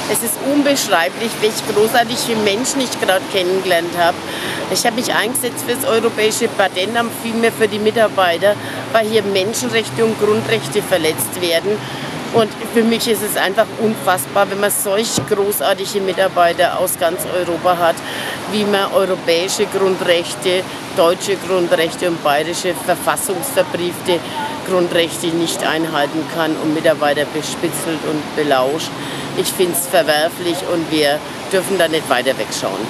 Es ist unbeschreiblich, welche großartigen Menschen ich gerade kennengelernt habe. Ich habe mich eingesetzt für das Europäische Patentamt, vielmehr für die Mitarbeiter, weil hier Menschenrechte und Grundrechte verletzt werden. Und für mich ist es einfach unfassbar, wenn man solch großartige Mitarbeiter aus ganz Europa hat, wie man europäische Grundrechte, deutsche Grundrechte und bayerische verfassungsverbriefte Grundrechte nicht einhalten kann und Mitarbeiter bespitzelt und belauscht. Ich finde es verwerflich und wir dürfen da nicht weiter wegschauen.